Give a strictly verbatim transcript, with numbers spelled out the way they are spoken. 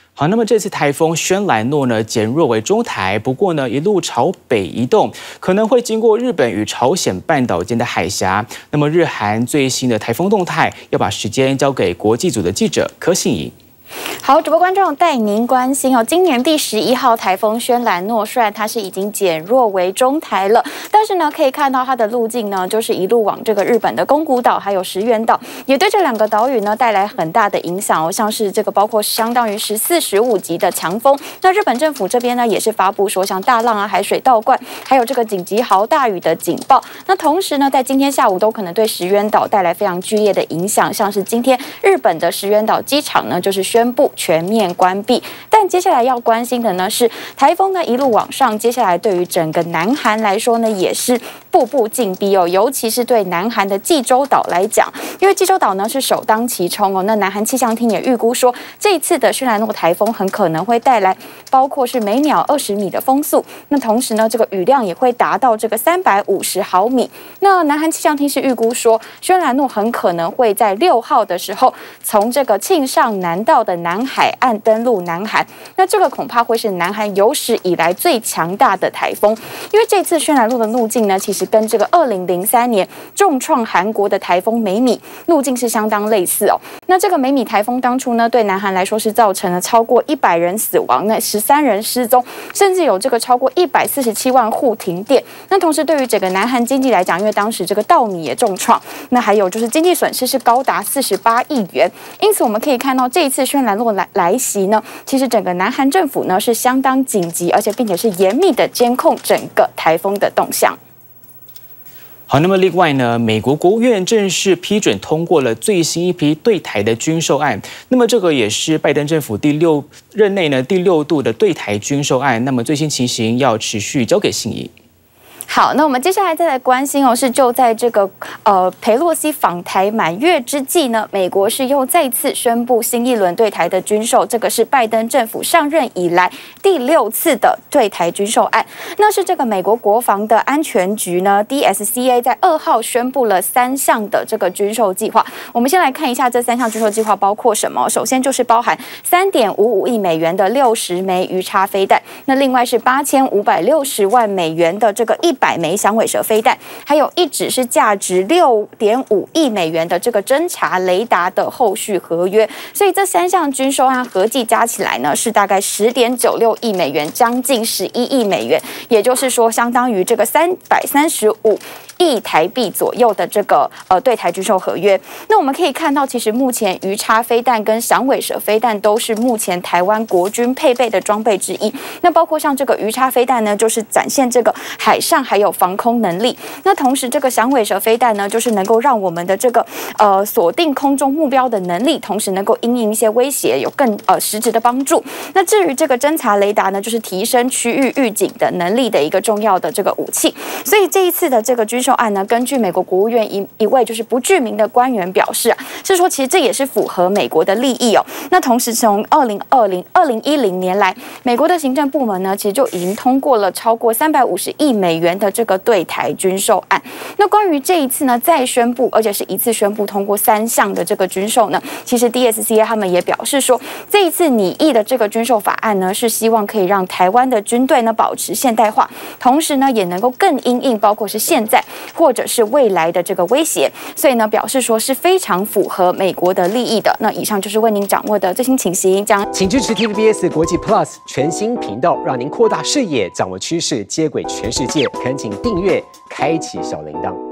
好，那么这次台风轩岚诺呢减弱为中台，不过呢一路朝北移动，可能会经过日本与朝鲜半岛间的海峡。那么日韩最新的台风动态，要把时间交给国际组的记者柯信怡。 好，主播观众带您关心哦，今年第十一号台风轩岚诺，虽然它是已经减弱为中台了，但是呢，可以看到它的路径呢，就是一路往这个日本的宫古岛还有石垣岛，也对这两个岛屿呢带来很大的影响哦，像是这个包括相当于十四、十五级的强风。那日本政府这边呢，也是发布说像大浪啊、海水倒灌，还有这个紧急豪大雨的警报。那同时呢，在今天下午都可能对石垣岛带来非常剧烈的影响，像是今天日本的石垣岛机场呢，就是宣布全面关闭。但接下来要关心的呢是台风呢一路往上，接下来对于整个南韩来说呢也是步步进逼哦，尤其是对南韩的济州岛来讲，因为济州岛呢是首当其冲哦。那南韩气象厅也预估说，这一次的轩岚诺台风很可能会带来包括是每秒二十米的风速，那同时呢这个雨量也会达到这个三百五十毫米。那南韩气象厅是预估说，轩岚诺很可能会在六号的时候从这个庆尚南道的南海岸登陆南韩，那这个恐怕会是南韩有史以来最强大的台风，因为这次轩岚诺的路径呢，其实跟这个二零零三年重创韩国的台风美米路径是相当类似哦。那这个美米台风当初呢，对南韩来说是造成了超过一百人死亡，那十三人失踪，甚至有这个超过一百四十七万户停电。那同时对于整个南韩经济来讲，因为当时这个稻米也重创，那还有就是经济损失是高达四十八亿元。因此我们可以看到这一次轩岚诺来来袭呢，其实整个南韩政府呢是相当紧急，而且并且是严密的监控整个台风的动向。 好，那么另外呢，美国国务院正式批准通过了最新一批对台的军售案。那么这个也是拜登政府第六任内呢第六度的对台军售案。那么最新情形要持续交给信怡。 好，那我们接下来再来关心哦，是就在这个呃裴洛西访台满月之际呢，美国是又再次宣布新一轮对台的军售，这个是拜登政府上任以来第六次的对台军售案。那是这个美国国防的安全局呢 D S C A 在二号宣布了三项的这个军售计划。我们先来看一下这三项军售计划包括什么。首先就是包含三点五五亿美元的六十枚鱼叉飞弹，那另外是八千五百六十万美元的这个一百枚响尾蛇飞弹，还有一纸是价值六点五亿美元的这个侦察雷达的后续合约。所以这三项军售案合计加起来呢，是大概十点九六亿美元，将近十一亿美元，也就是说，相当于这个三百三十五亿台币左右的这个呃对台军售合约。那我们可以看到，其实目前鱼叉飞弹跟响尾蛇飞弹都是目前台湾国军配备的装备之一。那包括像这个鱼叉飞弹呢，就是展现这个海上还有防空能力。那同时，这个响尾蛇飞弹呢，就是能够让我们的这个呃锁定空中目标的能力，同时能够因应一些威胁，有更呃实质的帮助。那至于这个侦察雷达呢，就是提升区域预警的能力的一个重要的这个武器。所以这一次的这个军售案呢，根据美国国务院一一位就是不具名的官员表示啊，是说其实这也是符合美国的利益哦。那同时从二零二零二零一零年来，美国的行政部门呢，其实就已经通过了超过三百五十亿美元的这个对台军售案。那关于这一次呢，再宣布，而且是一次宣布通过三项的这个军售呢，其实 D S C A 他们也表示说，这一次拟议的这个军售法案呢，是希望可以让台湾的军队呢保持现代化，同时呢也能够更因应包括是现在或者是未来的这个威胁，所以呢表示说是非常符合美国的利益的。那以上就是为您掌握的最新情形，将请支持 T V B S 国际 Plus 全新频道，让您扩大视野，掌握趋势，接轨全世界。恳请订阅，开启小铃铛。